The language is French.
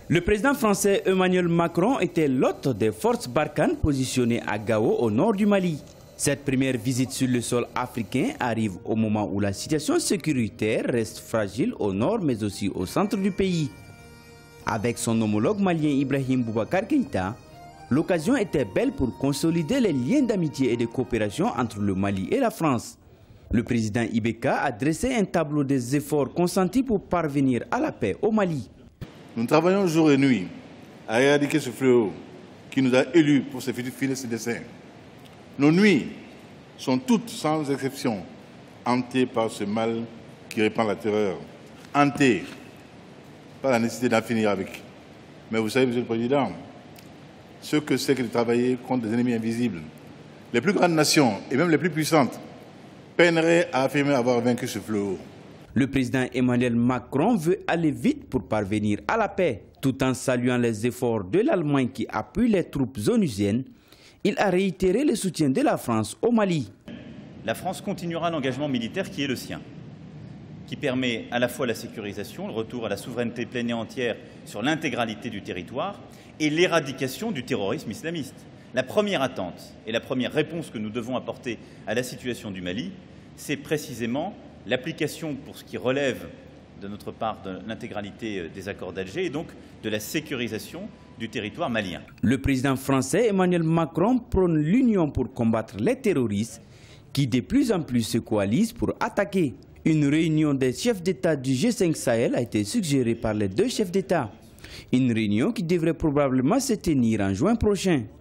Le président français Emmanuel Macron était l'hôte des forces Barkhane positionnées à Gao au nord du Mali. Cette première visite sur le sol africain arrive au moment où la situation sécuritaire reste fragile au nord mais aussi au centre du pays. Avec son homologue malien Ibrahim Boubacar Keïta, l'occasion était belle pour consolider les liens d'amitié et de coopération entre le Mali et la France. Le président Ibeka a dressé un tableau des efforts consentis pour parvenir à la paix au Mali. Nous travaillons jour et nuit à éradiquer ce fléau qui nous a élus pour finir ce dessein. Nos nuits sont toutes, sans exception, hantées par ce mal qui répand la terreur, hantées par la nécessité d'en finir avec. Mais vous savez, Monsieur le Président, ce que c'est que de travailler contre des ennemis invisibles. Les plus grandes nations, et même les plus puissantes, peineraient à affirmer avoir vaincu ce fléau. Le président Emmanuel Macron veut aller vite pour parvenir à la paix. Tout en saluant les efforts de l'Allemagne qui appuie les troupes onusiennes, il a réitéré le soutien de la France au Mali. La France continuera l'engagement militaire qui est le sien, qui permet à la fois la sécurisation, le retour à la souveraineté pleine et entière sur l'intégralité du territoire et l'éradication du terrorisme islamiste. La première attente et la première réponse que nous devons apporter à la situation du Mali, c'est précisément l'application pour ce qui relève de notre part de l'intégralité des accords d'Alger et donc de la sécurisation du territoire malien. Le président français Emmanuel Macron prône l'union pour combattre les terroristes qui de plus en plus se coalisent pour attaquer. Une réunion des chefs d'État du G5 Sahel a été suggérée par les deux chefs d'État. Une réunion qui devrait probablement se tenir en juin prochain.